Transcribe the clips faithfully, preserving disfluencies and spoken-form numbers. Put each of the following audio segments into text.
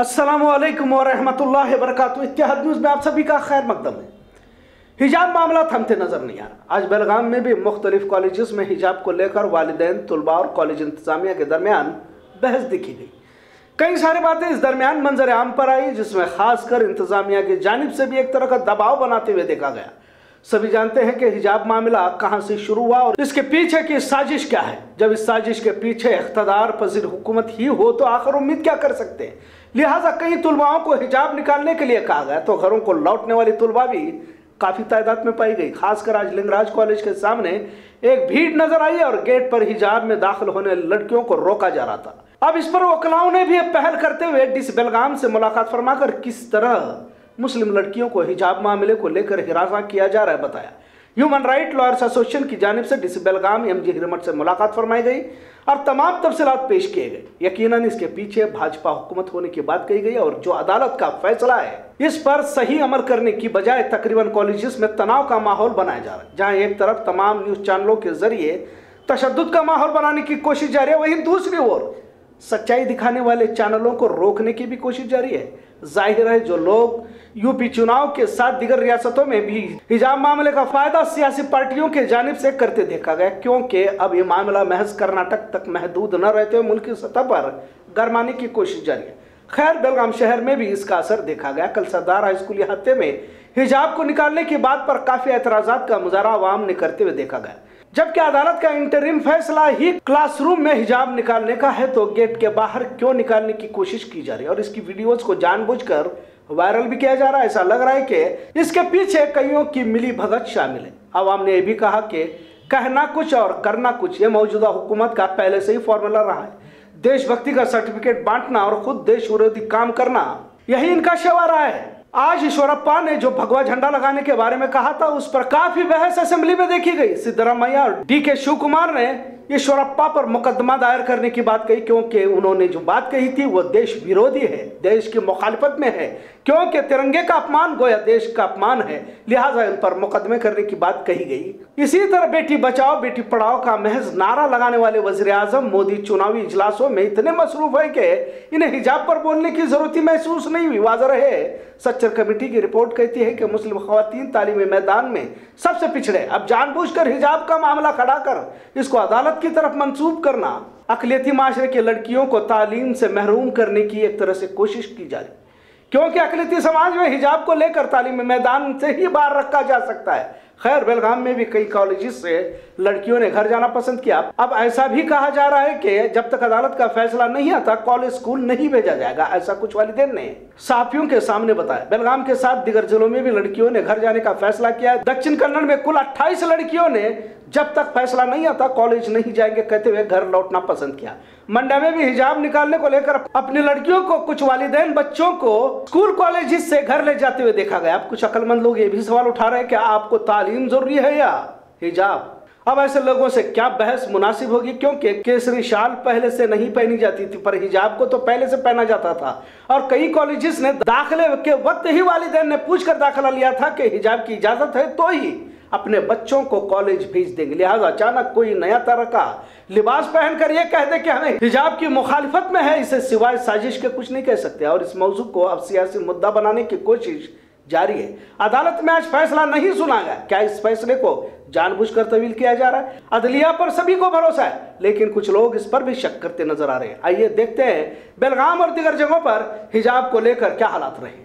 अस्सलामु अलैकुम व रहमतुल्लाहि व बरकातुहू। इत्तेहाद न्यूज़ में आप सभी का खैर मकदम है। हिजाब मामला थमते नजर नहीं आ रहा। आज बेलगाम में भी मुख्तलिफ कॉलेजेस में हिजाब को लेकर वालिदैन, तुलबा और कॉलेज इंतजामिया के दरमियान बहस दिखी गई। कई सारी बातें इस दरमियान मंजर आम पर आई, जिसमें खासकर इंतजामिया की जानिब से भी एक तरह का दबाव बनाते हुए देखा गया। सभी जानते हैं कि हिजाब मामला कहां से शुरू हुआ और इसके पीछे की साजिश क्या है। जब इस साजिश के पीछे इख्तदार पजीर हुकूमत ही हो तो आखिर उम्मीद क्या कर सकते हैं। लिहाजा कई तुलबाओं को हिजाब निकालने के लिए कहा गया तो घरों को लौटने वाली तुलबा भी काफी तादाद में पाई गई। खासकर आज लिंगराज कॉलेज के सामने एक भीड़ नजर आई और गेट पर हिजाब में दाखिल होने लड़कियों को रोका जा रहा था। अब इस पर वकलाओं ने भी पहल करते हुए डीसी बेलगाम से मुलाकात फरमाकर किस तरह मुस्लिम लड़कियों को हिजाब मामले को लेकर हिरासा किया जा रहा है बताया। ह्यूमन राइट लॉयर्स एसोसिएशन की जानिब से डीसी बेलगाम एम जी हिरमट से मुलाकात फरमाई गई और तमाम तफसीलात पेश किए गए। यकीनन इसके पीछे भाजपा हुकूमत होने की बात कही गई और जो अदालत का फैसला है इस पर सही अमल करने की बजाय तकरीबन कॉलेजेस में तनाव का माहौल बनाया जा रहा है। जहां एक तरफ तमाम न्यूज चैनलों के जरिए तशद्दुद का माहौल बनाने की कोशिश जारी है, वहीं दूसरी ओर सच्चाई दिखाने वाले चैनलों को रोकने की भी कोशिश जारी है। जाहिर है जो लोग यूपी चुनाव के साथ दीगर रियासतों में भी हिजाब मामले का फायदा सियासी पार्टियों के जानिब से करते देखा गया, क्योंकि अब ये मामला महज कर्नाटक तक महदूद न रहते हुए मुल्क की सतह पर गरमाने की कोशिश जारी है। खैर बेलगाम शहर में भी इसका असर देखा गया। कल सरदार हाई स्कूल हत्या में हिजाब को निकालने की बात पर काफी एतराजात का मुजाहरा आवाम ने करते हुए देखा गया। जबकि अदालत का इंटरिम फैसला ही क्लासरूम में हिजाब निकालने का है तो गेट के बाहर क्यों निकालने की कोशिश की जा रही है और इसकी वीडियोस को जानबूझकर वायरल भी किया जा रहा है। ऐसा लग रहा है कि इसके पीछे कईयों की मिली भगत शामिल है। आवाम ने यह भी कहा कि कहना कुछ और करना कुछ, ये मौजूदा हुकूमत का पहले से ही फॉर्मूला रहा है। देशभक्ति का सर्टिफिकेट बांटना और खुद देश विरोधी काम करना, यही इनका शेवारा है। आज ईश्वरप्पा ने जो भगवा झंडा लगाने के बारे में कहा था उस पर काफी बहस असेंबली में देखी गई। सिद्धरामैया और डी के शिव कुमार ने ईश्वरप्पा पर मुकदमा दायर करने की बात कही, क्योंकि उन्होंने जो बात कही थी वो देश विरोधी है, देश की मुखालिफत में है, क्योंकि तिरंगे का अपमान गोया देश का अपमान है। लिहाजा इन पर मुकदमे करने की बात कही गई। इसी तरह बेटी बचाओ बेटी पढ़ाओ का महज नारा लगाने वाले वजीर आजम मोदी चुनावी इजलासों में इतने मसरूफ है कि इन्हें हिजाब पर बोलने की जरूरत ही महसूस नहीं हुई। वाज़ह है सच्चर कमेटी की रिपोर्ट कहती है कि मुस्लिम खवातीन तालीमी मैदान में सबसे पिछड़े। अब जानबूझकर हिजाब का मामला खड़ा कर इसको अदालत की तरफ मंसूब करना अकलियती माशरे की लड़कियों को तालीम से महरूम करने की एक तरह से कोशिश की जा रही, क्योंकि अकलियती समाज में हिजाब को लेकर तालीमी मैदान से ही बाहर रखा जा सकता है। खैर बेलगाम में भी कई कॉलेजेस से लड़कियों ने घर जाना पसंद किया। अब ऐसा भी कहा जा रहा है कि जब तक अदालत का फैसला नहीं आता कॉलेज स्कूल नहीं भेजा जाएगा, ऐसा कुछ वालिदैन ने साफियों के सामने बताया। बेलगाम के साथ दिगर जिलों में भी लड़कियों ने घर जाने का फैसला किया। दक्षिण कन्नड़ में कुल अट्ठाईस लड़कियों ने जब तक फैसला नहीं आता कॉलेज नहीं जाएंगे कहते हुए घर लौटना पसंद किया। मंडा में भी हिजाब निकालने को लेकर अपनी लड़कियों को कुछ वालिदैन बच्चों को स्कूल कॉलेज से घर ले जाते हुए देखा गया। अब कुछ अक्लमंद लोग ये भी सवाल उठा रहे हैं कि आपको तालीम जरूरी है या हिजाब। अब ऐसे लोगों से क्या बहस मुनासिब होगी, क्योंकि केसरी शाल पहले से नहीं पहनी जाती थी पर हिजाब को तो पहले से पहना जाता था और कई कॉलेजेस ने दाखिले के वक्त ही वालिदैन ने पूछकर दाखिला लिया था कि हिजाब की इजाजत है तो ही अपने बच्चों को कॉलेज भेज देंगे। लिहाजा अचानक कोई नया तरह का लिबास पहनकर यह कह दे कि हमें हिजाब की मुखालिफत में है, इसे सिवाय साजिश के कुछ नहीं कह सकते और इस मौजू को अब सियासी मुद्दा बनाने की कोशिश जारी है। अदालत में आज फैसला नहीं सुना गया। क्या इस फैसले को जानबूझकर तवील किया जा रहा है? अदलिया पर सभी को भरोसा है, लेकिन कुछ लोग इस पर भी शक करते नजर आ रहे हैं। आइए देखते हैं बेलगाम और दीगर जगहों पर हिजाब को लेकर क्या हालात रहे।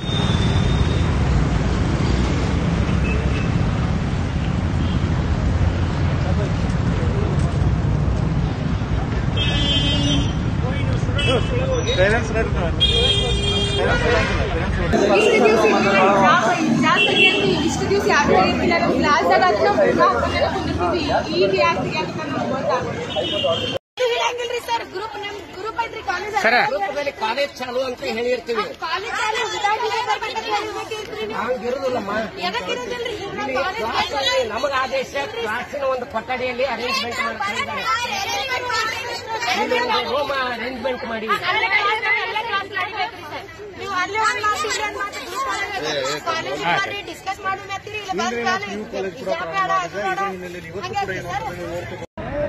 पेरेंट्स ಇಷ್ಟು ದಿವಸ ಯಾಕೆ ಹೇಳಿಲ್ಲ ನಮ್ಮ ಕ್ಲಾಸ್ ಆಗ ಅದನ್ನ ಫೋಟೋ ಹಾಕೊಂಡಿರ್ತೀವಿ ಈಗ ಯಾಕೆ ಯಾಕೆ ನಮ್ಗೆ ಗೊತ್ತಾಗುತ್ತೆ ಹೇಳಂಗಿಲ್ರಿ ಸರ್ ಗ್ರೂಪ್ ನಮ್ ಗ್ರೂಪ್ ಐತ್ರಿ ಕಾಲೇಜ್ ಸರ್ ಗ್ರೂಪಲ್ಲಿ ಕಾಲೇಜ್ ಚಾಲು ಅಂತ ಹೇಳಿರ್ತೀವಿ ಕಾಲೇಜ್ ಚಾಲು ಉದಾಹರಣೆ ಬರ್ಬೇಕಂತ ಹೇಳಿರ್ತೀರಿ ನೀವು ಹಂಗಿರುದಿಲ್ಲಮ್ಮ ಯಾಕೆ ಇರೋದಿಲ್ರಿ ಕಾಲೇಜ್ ನಮಗ ಆದೇಶ ಕ್ಲಾಸಿನ ಒಂದು ಕೊಠಡಿಯಲ್ಲಿ ಅರೇಂಜ್ಮೆಂಟ್ ಮಾಡ್ತಿದ್ದಾರೆ ರೂಮ್ ಅರೇಂಜ್ಮೆಂಟ್ ಮಾಡಿ ನೀವು ಅಲ್ಲೇ ಒಂದು ಮಾತು ಇಲ್ಲಿ ಒಂದು ಮಾತು ಗ್ರೂಪ್ ಕಾಲೇಜ್ ಮಾಡಿ ಡಿಸ್ಕಸ್ ಮಾಡೋಣ ಅಂತೀರಿ ಇಲ್ಲ ಬಂದು ಕಾಲೇಜ್ ಎಕ್ಸಾಮ್ ಬೇಡ ಅದು ಬೇಡ ಹಂಗೆ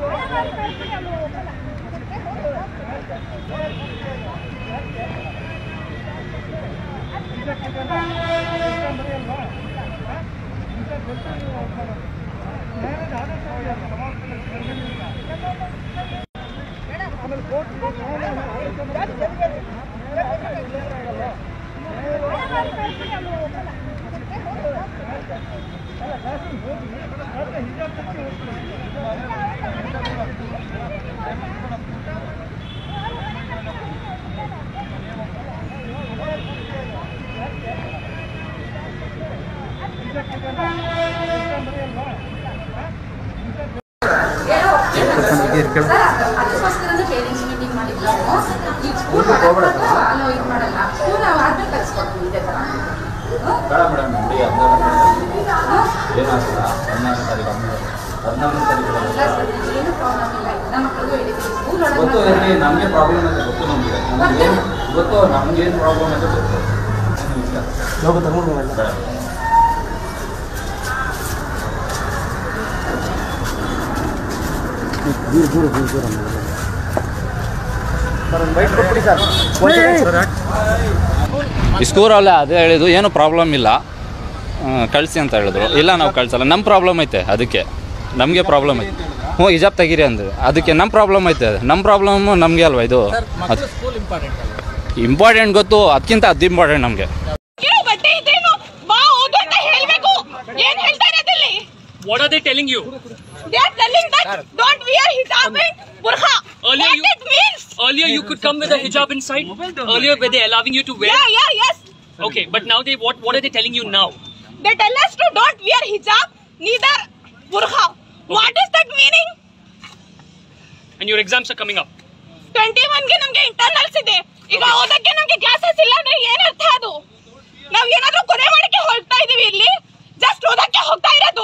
ಸರ್ ಅದಕ್ಕೋಸ್ಕರ ಪೇರೆಂಟ್ಸ್ ಮೀಟಿಂಗ್ ಮಾಡಿದ್ವಿ ಈ ಸ್ಕೂಲ್ ಅಲೋ ಇದು ಮಾಡಲ್ಲ ಸ್ಕೂಲ್ ನಾವು ಆದ್ಮೇಲೆ ಕಳಿಸ್ಕೊಡ್ತೀವಿ ಇದೇ ಥರ ಬೇಡ ಮೇಡಮ್ ನೋಡಿ ಏನಾಗ್ತದ ಹದಿನಾಲ್ಕು ತಾರೀಕು ಹದಿನಾಲ್ಕು ತಾರೀಕು ಏನು ಪ್ರಾಬ್ಲಮ್ ಇಲ್ಲ ನಮ್ಮ ಮಕ್ಕಳಿಗೂ ಹೇಳಿದ್ದೀವಿ ಸ್ಕೂಲ್ ಗೊತ್ತು ಇಲ್ಲಿ ನಮಗೆ ಪ್ರಾಬ್ಲಮ್ ಅಂತ ಗೊತ್ತು ನಮಗೆ ನಮಗೆ ಗೊತ್ತು ನಮ್ಗೆ ಏನು ಪ್ರಾಬ್ಲಮ್ ಅಂತ ಗೊತ್ತು ಲೋಗ ತಗೊಂಡು ಬೇಡ दूर दूर दूर दूर सर वैट ಕೊಡಿ ಸರ್ ಸ್ಕೂಲಲ್ಲೇ ಅದೇ ಹೇಳಿದ್ದು ಏನು ಪ್ರಾಬ್ಲಮ್ ಇಲ್ಲ ಕಳಿಸಿ ಅಂತ ಹೇಳಿದ್ರು ಇಲ್ಲ ನಾವು ಕಳಿಸಲ್ಲ ನಮ್ಮ ಪ್ರಾಬ್ಲಮ್ ಐತೆ ಅದಕ್ಕೆ ನಮಗೆ ಪ್ರಾಬ್ಲಮ್ ಐತೆ ಹ್ಞೂ ಹಿಜಾಬ್ ತೆಗೀರಿ ಅಂದರು ಅದಕ್ಕೆ ನಮ್ಮ ಪ್ರಾಬ್ಲಮ್ ಐತೆ ನಮ್ಮ ಪ್ರಾಬ್ಲಮ್ಮು ನಮಗೆ ಅಲ್ವಾ ಇದು ಇಂಪಾರ್ಟೆಂಟ್ ಗೊತ್ತು ಅದಕ್ಕಿಂತ ಅದು ಇಂಪಾರ್ಟೆಂಟ್ ನಮಗೆ What are they telling you? They are telling that sir, don't wear hijab and burqa. Earlier what you, it means? Earlier you could come with a hijab inside. Earlier were they allowing you to wear? Yeah, yeah, yes. Okay, but now they what what are they telling you now? They tell us to don't wear hijab, neither burqa. Okay. What is that meaning? And your exams are coming up. twenty-one ಗೆ ನಮಗೆ internals ಇದೆ. ಈಗ ಓದಕ್ಕೆ ನಮಗೆ classes ಇಲ್ಲ ಅಂದ್ರೆ ಏನು ಅರ್ಥ ಅದು? ನಾವು ಏನಾದರೂ ಕೊನೆ ಮಾಡಕ್ಕೆ ಹೋಗ್ತಾ ಇದೀವಿ ಇಲ್ಲಿ ಜಸ್ಟ್ ಓದಕ್ಕೆ ಹೋಗ್ತಾ ಇರೋದು.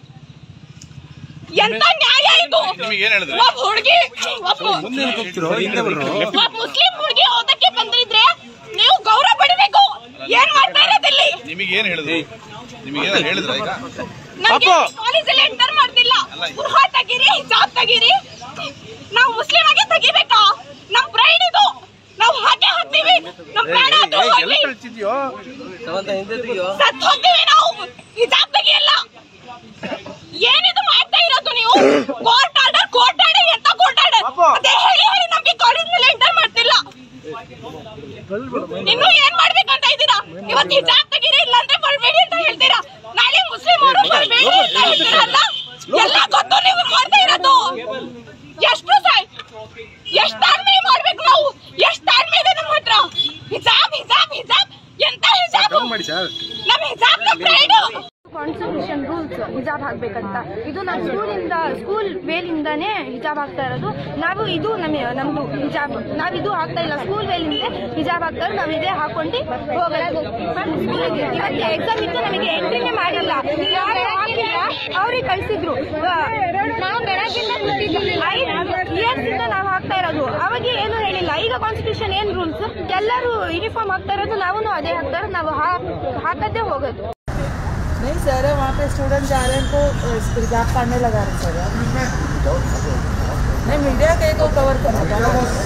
ಎಂತ ನ್ಯಾಯ ಇದು? ಒಬ್ಬ ಹುಡುಗಿ ಒಬ್ಬ ಮುಸ್ಲಿಂ ಹುಡುಗಿ ಓದಕ್ಕೆ ಬಂದಿದ್ರೆ ನೀವು ಗೌರವ ಪಡಿಬೇಕು. ಏನ್ ಮಾಡ್ತಾ ಇರೋದಿಲ್ಲಿ? ನಿಮಗೆ ಏನ್ ಹೇಳಿದ್ರು? ನಿಮಗೆ ಏನ್ ಹೇಳಿದ್ರು ಈಗ? ನಮಗೆ ಕಾಲೇಜಲ್ಲಿ ಎಂಟರ್ ಮಾಡ್ತಿಲ್ಲ. ಬುರ್ಖಾ ತೆಗೀರಿ, ಹಿಜಾಬ್ ತೆಗೀರಿ. ನಾವು ಮುಸ್ಲಿಂ ಆಗಿ ತೆಗಿಬೇಕಾ? ನಮ್ ಪ್ರೈಡ್ ಇದು. ನಾವು ಹಾಗೆ ಹಾಕ್ತೀವಿ. ನಮ್ ಪ್ರಾಣ ಅದು ಹೋಗ್ಲಿ. ಸತ್ ಹೋಗ್ತೀವಿ ನಾವು. ಹಿಜಾಬ್ ತೆಗಿಯಲ್ಲ. ಏನಿದು ಮಾಡ್ತಾ ಇರೋದು ನೀವು? ಕೋರ್ಟ್ ಆರ್ಡರ್ ಕೋರ್ಟ್ ಆರ್ಡರ್ ಎಂತ ಕೋರ್ಟ್ ಆರ್ಡರ್ ಅದೇ ಹೇಳಿ ಹೇಳಿ ನಮ್ಗೆ ಕಾಲೇಜ್ ಮೇಲೆ ಎಂಟರ್ ಮಾಡ್ತಿಲ್ಲ. ಇನ್ನು ಏನ್ ಮಾಡ್ಬೇಕಂತ ಇದ್ದೀರಾ? ಇವತ್ತು ಹಿಜಾಬ್ ತೆಗೀರಿ ಇಲ್ಲಾಂದ್ರೆ ಬರ್ಬೇಡಿ ಅಂತ ಹೇಳ್ತೀರಾ. ನಾಳೆ ಮುಸ್ಲಿಂ ಅವರು ಬರ್ಬೇಡಿ ಅಂತ ಹೇಳ್ತೀರಲ್ಲ. ಎಲ್ಲ ಗೊತ್ತು ನೀವು ಮಾಡ್ತಾ ಇರೋದು. ಎಷ್ಟು ಸಾಯ್ ಎಷ್ಟು ತಾಳ್ಮೆ ಮಾಡ್ಬೇಕು ನಾವು? ಎಷ್ಟು ತಾಳ್ಮೆ ಇದೆ ನಮ್ಮ ಹತ್ರ? ಹಿಜಾಬ್ ಹಿಜಾಬ್ ಹಿಜಾಬ್ ಎಂತ ಹಿಜಾಬ್? ನಮ್ ಹಿಜಾಬ್ ನ ಪ್ರೈಡ್ ಕಾನ್ಸ್ಟಿಟ್ಯೂಷನ್ ರೂಲ್ಸ್ ಹಿಜಾಬ್ ಹಾಕ್ಬೇಕಂತ. ಇದು ನಾವು ಸ್ಕೂಲಿಂದ ಸ್ಕೂಲ್ ವೇಲಿಂದಾನೇ ಹಿಜಾಬ್ ಹಾಕ್ತಾ ಇರೋದು. ನಾವು ಇದು ನಮ್ಮ ನಮ್ದು ಹಿಜಾಬ್ ನಾವು ಇದು ಹಾಕ್ತಾ ಇಲ್ಲ. ಸ್ಕೂಲ್ ವೇಲಿಂದ ಹಿಜಾಬ್ ಹಾಕ್ತಾ ಇರೋದು. ನಾವು ಇದೇ ಹಾಕೊಂಡು ಹೋಗೋದು. ಇವತ್ತು ಎಕ್ಸಾಮ್ ಇತ್ತು ನಮಗೆ ಎಂಟ್ರಿನೇ ಮಾಡಿಲ್ಲ. ಯಾರು ಹಾಕಿಲ್ಲ ಅವ್ರಿಗೆ ಕಳ್ಸಿದ್ರು. ನಾವು ಬೆಳಗ್ಗಿಂದ ಇಯರ್ಸ್ ಇಂದ ನಾವು ಹಾಕ್ತಾ ಇರೋದು. ಅವಾಗ ಏನು ಹೇಳಿಲ್ಲ. ಈಗ ಕಾನ್ಸ್ಟಿಟ್ಯೂಷನ್ ಏನ್ ರೂಲ್ಸ್ ಎಲ್ಲರೂ ಯೂನಿಫಾರ್ಮ್ ಹಾಕ್ತಾ ಇರೋದು. ನಾವು ಅದೇ ಹಾಕ್ತಾ ಇರೋದು. ನಾವು ಹಾಕದೇ ಹೋಗೋದು. नहीं सर वहाँ पे स्टूडेंट जा रहे हैं तो हिजाब पढ़ने लगा रहे सर. नहीं मीडिया के को कवर करना था.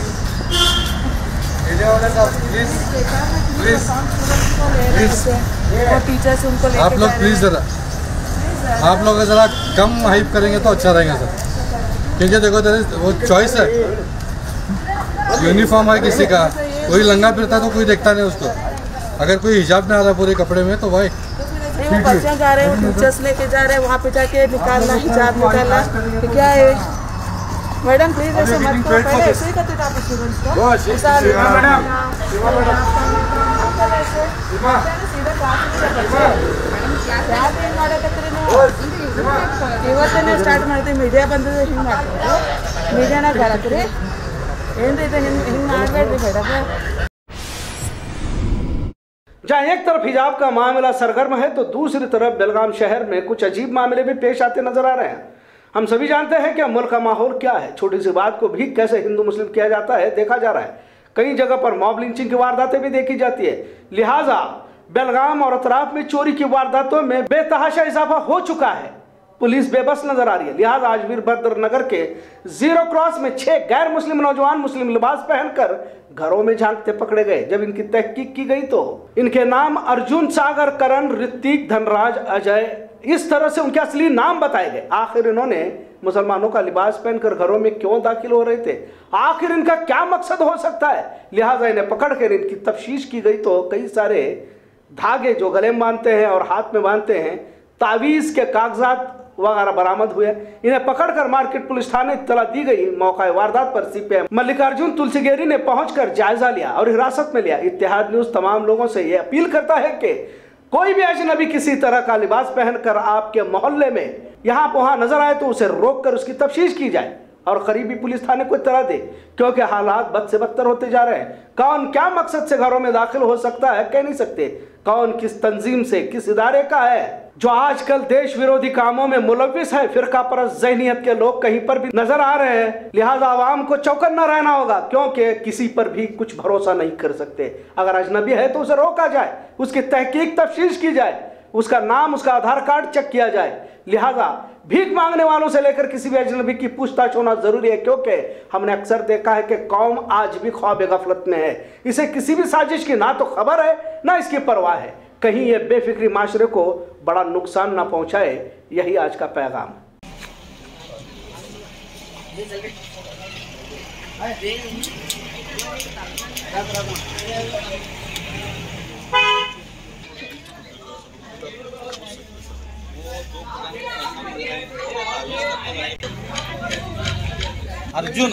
मीडिया वाले साहब प्लीज प्लीज प्लीज वो टीचर्स उनको लेके आप लोग प्लीज जरा आप लोग जरा कम हाइप करेंगे तो अच्छा रहेगा सर. क्योंकि देखो वो चॉइस है. यूनिफॉर्म है किसी का. कोई लंगा फिरता तो कोई देखता नहीं उसको. अगर कोई हिजाब ना आ रहा पूरे कपड़े में तो भाई नहीं वो बच्चे जा रहे हैं टीचर्स लेके जा रहे हैं वहाँ पे जाके निकालना हिजाब निकालना क्या है. मैडम प्लीज ऐसे मत करो. पहले ऐसे ही करते थे आप स्टूडेंट्स को. ಇವತ್ತೇ ಸ್ಟಾರ್ಟ್ ಮಾಡ್ತೀವಿ. ಮೀಡಿಯಾ ಬಂದಿದ್ರೆ ಹಿಂಗೆ ಮಾಡ್ತೀವಿ. ಮೀಡಿಯಾನ ಬರತ್ರಿ ಏನ್ರಿ ಇದು ಹಿಂಗೆ ಹಿಂಗೆ ಮಾಡಬೇಡ್ರಿ ಮೇಡಮ್. जहाँ एक तरफ हिजाब का मामला सरगर्म है तो दूसरी तरफ बेलगाम शहर में कुछ अजीब मामले भी पेश आते नजर आ रहे हैं. हम सभी जानते हैं कि मुल्क का माहौल क्या है. छोटी सी बात को भी कैसे हिंदू मुस्लिम किया जाता है देखा जा रहा है. कई जगह पर मॉब लिंचिंग की वारदातें भी देखी जाती है. लिहाजा बेलगाम और अतराफ में चोरी की वारदातों में बेतहाशा इजाफा हो चुका है. पुलिस बेबस नजर आ रही है. लिहाजा आज वीरभद्र नगर के जीरो क्रॉस में छह गैर मुस्लिम नौजवान मुस्लिम लिबास पहनकर घरों में झांकते पकड़े गए। जब इनकी तहकीक की गई तो इनके नाम अर्जुन, सागर, करण, ऋतिक, धनराज, अजय, इस तरह से उनके असली नाम बताए गए। आखिर इन्होंने मुसलमानों का लिबास पहनकर घरों में क्यों दाखिल हो रहे थे? आखिर इनका क्या मकसद हो सकता है? लिहाजा इन्हें पकड़कर इनकी तफ्तीश की गई तो कई सारे धागे जो गले में बांधते हैं और हाथ में बांधते हैं, तावीज़ के कागजात वगैरह बरामद हुए। इन्हें पकड़कर मार्केट पुलिस थाने इत्तला दी गई। मौका वारदात पर सीपीएम मल्लिकार्जुन तुलसीगेरी ने पहुंचकर जायजा लिया और हिरासत में लिया। इत्तेहाद न्यूज तमाम लोगों से यह अपील करता है कि कोई भी अजनबी किसी तरह का लिबास पहनकर आपके मोहल्ले में यहाँ वहाँ नजर आए तो उसे रोककर उसकी तफ्तीश की जाए और करीबी पुलिस थाने को इत्तला दे, क्योंकि हालात बद से बदतर होते जा रहे हैं। कौन क्या मकसद से घरों में दाखिल हो सकता है कह नहीं सकते। कौन किस तंजीम से, किस इदारे का है जो आजकल देश विरोधी कामों में मुलविस है। फिरका परस्त ज़हनियत के लोग कहीं पर भी नजर आ रहे हैं। लिहाजा आवाम को चौकन्ना रहना होगा, क्योंकि किसी पर भी कुछ भरोसा नहीं कर सकते। अगर अजनबी है तो उसे रोका जाए, उसकी तहकीक तफ्तीश की जाए, उसका नाम, उसका आधार कार्ड चेक किया जाए। लिहाजा भीख मांगने वालों से लेकर किसी भी अजनबी की पूछताछ होना जरूरी है, क्योंकि हमने अक्सर देखा है कि कौम आज भी ख्वाब गफलत में है। इसे किसी भी साजिश की ना तो खबर है ना इसकी परवाह है। कहीं ये बेफिक्री माशरे को बड़ा नुकसान ना पहुंचाए, यही आज का पैगाम अर्जुन,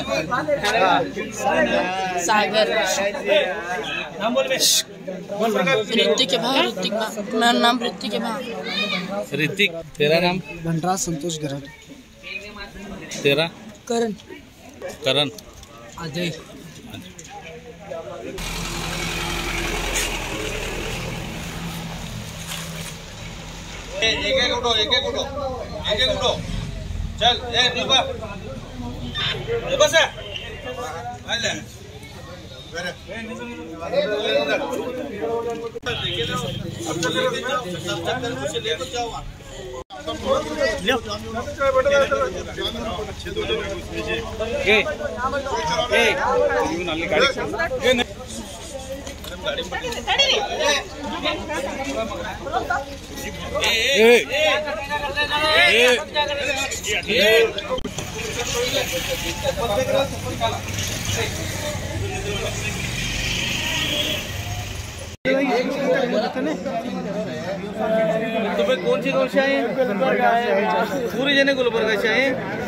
सागर, ऋतिक के भाई, ऋतिक मेरा नाम ऋतिक के भाई। ऋतिक, तेरा नाम? धनराज संतोष गरड। तेरा? करण। करण। अजय। एक एक उठो, एक एक उठो, एक एक उठो, चल, ए नीबा, नीबा से, आ ले, वेरे, अब तक लेके जाओ, सब तक उसे लेकर जाओ वहाँ, ले, ए, ए, ये नाली गाड़ी, ये गाड़ी तुम्हें कौन सी रोल चाहिए? पूरे जने गुलबर्गा चाहिए?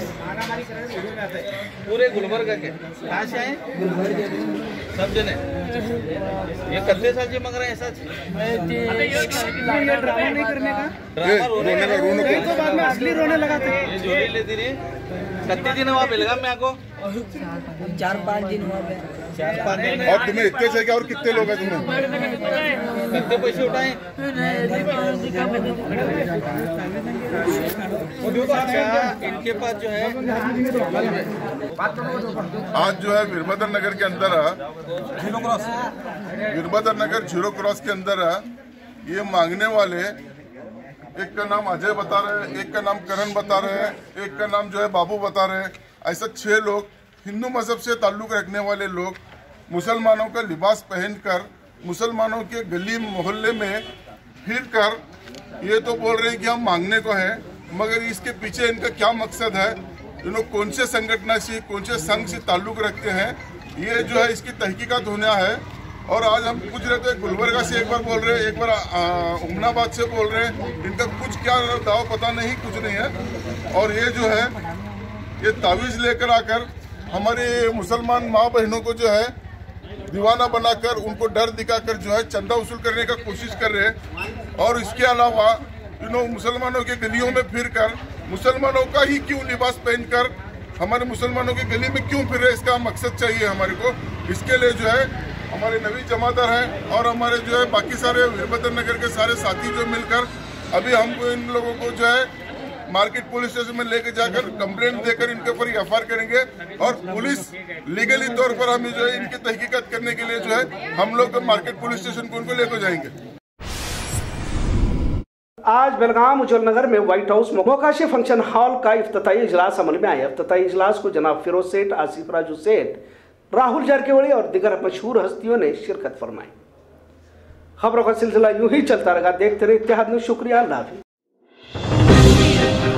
पूरे गुलबर्गा के कहाँ से आए? सब जने। ये कितने साल से मांग रहे हैं? सच ये ड्रामा नहीं करने का, ड्रामा रोने का, रोने का तो बाद में असली रोने लगा था। ये जोड़ी लेती रही। कितने दिन वहाँ बेलगाम में आपको? चार पाँच दिन हुआ। चार पाँच दिन। और तुम्हें इतने से क्या और कितने लोग हैं तुम्हें? कितने पैसे उठाए? अच्छा, इनके पास जो है आज जो है वीरभद्र नगर के अंदर zero cross Veerabhadra Nagar zero cross के अंदर ये मांगने वाले, एक का नाम अजय बता रहे हैं, एक का नाम करण बता रहे हैं, एक का नाम जो है बाबू बता रहे हैं। ऐसा छह लोग हिंदू मजहब से ताल्लुक रखने वाले लोग मुसलमानों का लिबास पहनकर मुसलमानों के गली मोहल्ले में फिर कर ये तो बोल रहे हैं कि हम मांगने को हैं, मगर इसके पीछे इनका क्या मकसद है, ये लोग कौन से संगठन से, कौन से संघ से ताल्लुक रखते हैं, ये जो है इसकी तहकीकात होना है। और आज हम पूछ रहे थे, गुलबर्गा से एक बार बोल रहे हैं, एक बार उमनाबाद से बोल रहे हैं, इनका कुछ क्या दाव पता नहीं, कुछ नहीं है। और ये जो है ये तावीज़ लेकर आकर हमारे मुसलमान माँ बहनों को जो है दीवाना बनाकर उनको डर दिखाकर जो है चंदा वसूल करने का कोशिश कर रहे हैं। और इसके अलावा यू नो मुसलमानों के गलियों में फिरकर मुसलमानों का ही क्यों लिबास पहनकर हमारे मुसलमानों की गली में क्यों फिर रहे, इसका मकसद चाहिए हमारे को। इसके लिए जो है हमारे नवी जमादार हैं और हमारे जो है बाकी सारे वीरभद्र नगर के सारे साथी जो मिलकर अभी हमको इन लोगों को जो है मार्केट पुलिस स्टेशन में लेके जाकर कंप्लेंट देकर इनके ऊपर एफ आई आर करेंगे। और पुलिस लीगली तौर पर हम जो है इनकी तहकीकात करने के लिए जो है हम लोग मार्केट पुलिस स्टेशन को उनको लेकर जाएंगे। आज बेलगाम उज्जवल नगर में White House Mokashi function hall का इफ्तिताई इजलास अमल में आया। इफ्तिताई इजलास को जनाब फिरोज सेठ, आसिफ राजू सेठ, राहुल जारकिहोली और दिगर मशहूर हस्तियों ने शिरकत फरमाई। खबरों का सिलसिला यूं ही चलता रहा। देखते रहे इत्तेहाद न्यूज़। शुक्रिया। अल्लाह हाफिज़।